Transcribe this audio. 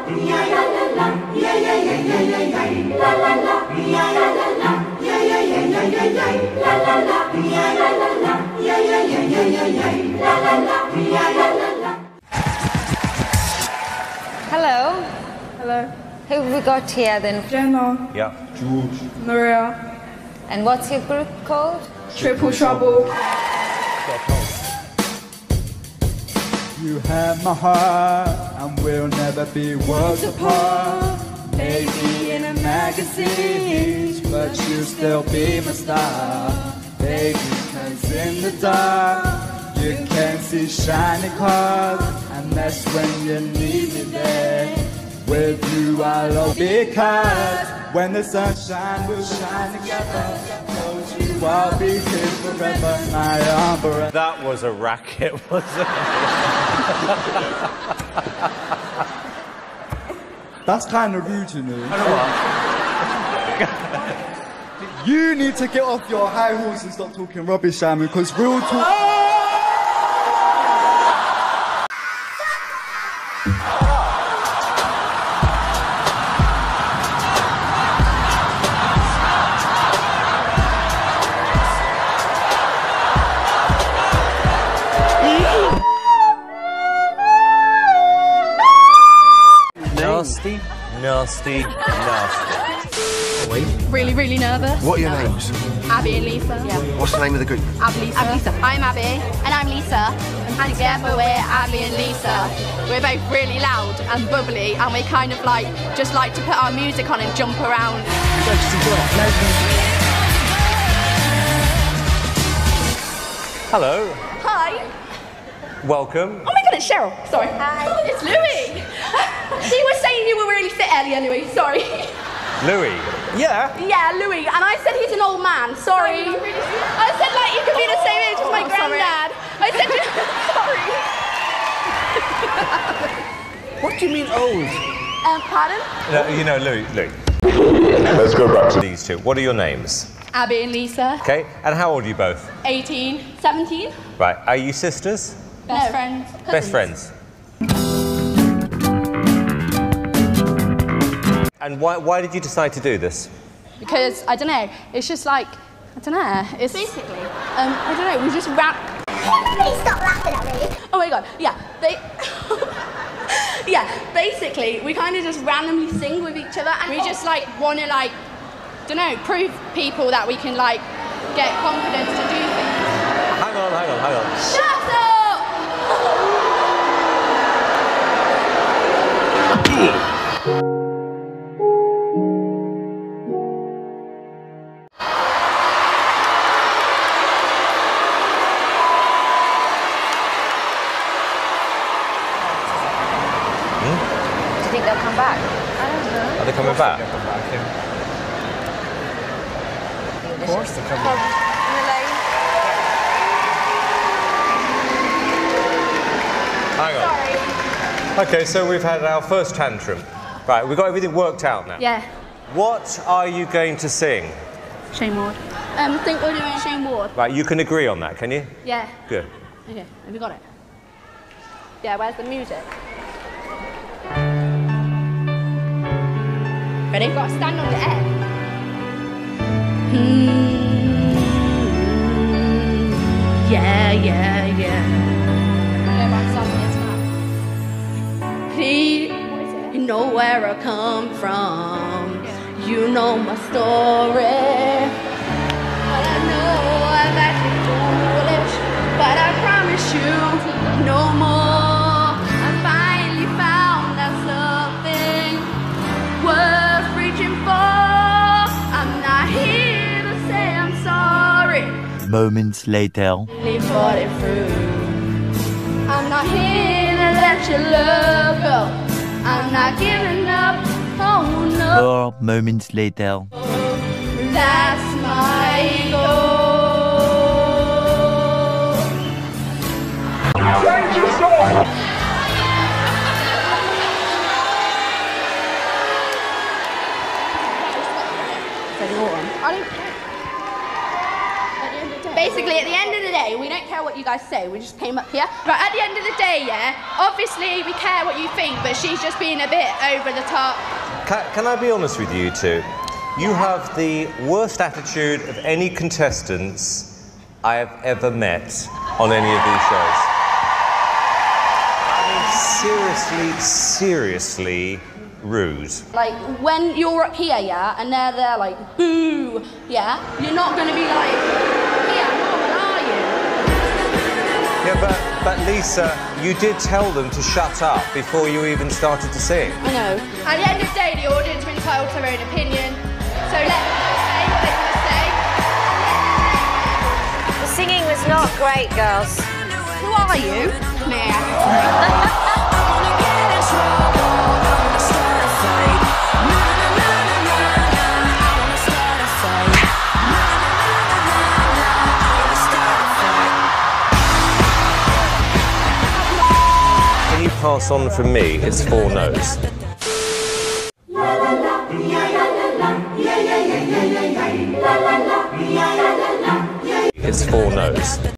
Hello. Hello. Who have we got here then? Gemma. Yeah. George. Maria. And what's your group called? Triple Trouble. You have my heart, and we'll never be worlds apart. Maybe in a magazine, but you'll still be my star. Baby, 'cause in the dark, you can't see shining cars, and that's when you need me there. With you I'll always be, because when the sunshine will shine together, told you I'll be here forever, my umbrella. That was a racket, wasn't it? That's kind of rude, you know. You need to get off your high horse and stop talking rubbish, Simon, because real talk... Nasty, nasty, nasty. Really, really nervous. What are your names? Abby and Lisa. Yeah. What's the name of the group? Abby, Lisa. I'm Abby. And I'm Lisa. And together we're Abby and Lisa. We're both really loud and bubbly, and we kind of like just like to put our music on and jump around. Hello. Hi. Welcome. Oh my god, it's Cheryl. Sorry. Hi. Oh, it's Louis. He was saying you were really fit earlier, Louis. Sorry. Louis. Yeah. Yeah, Louis. And I said he's an old man. Sorry. I said like you could be the same age as my granddad. I said sorry. What do you mean old? Pardon? No, you know, Louis. Let's go back to These two. What are your names? Abby and Lisa. Okay. And how old are you both? 18. 17. Right. Are you sisters? Best friends. Best friends. And why did you decide to do this? Because, I don't know, it's just like, I don't know, it's... Basically? I don't know, we just Please stop laughing at me. Oh my god, yeah, yeah, basically, we kind of just randomly sing with each other, and we just like want to like, don't know, prove people that we can like get confidence to do things. Hang on. Shut up! Do you think they'll come back? I don't know. Are they coming back? Of course they're coming back. Hang on. Sorry. Okay, so we've had our first tantrum. Right, we've got everything worked out now. Yeah. What are you going to sing? Shane Ward. I think we're doing Shane Ward. Right, you can agree on that, can you? Yeah. Good. Okay, have you got it? Yeah, where's the music? Ready? You've got to stand on the air. Yeah. Yeah, but song is not. Please, you know where I come from. Yeah. You know my story. But I know I've acted foolish. But I promise you, no more. I finally found that something worth reaching for. I'm not here to say I'm sorry. Moments later. Really fought it through. I'm not here to let your love go. I'm not giving up. Oh no. 4 moments later. That's my goal. Thank you so much. Basically, at the end of the day, we don't care what you guys say, we just came up here. Right, at the end of the day, yeah, obviously we care what you think, but she's just being a bit over the top. Can I be honest with you two? You have the worst attitude of any contestants I have ever met on any of these shows. I mean, seriously rude. Like, when you're up here, yeah, and they're there like, boo, yeah, you're not going to be like, yeah, normal, are you? Yeah, but Lisa, you did tell them to shut up before you even started to sing. I know. At the end of the day, the audience are entitled to their own opinion, so let them say what they want to say. The singing was not great, girls. Who are you? Nah. Can you pass on from me? It's 4 no's. It's 4 no's.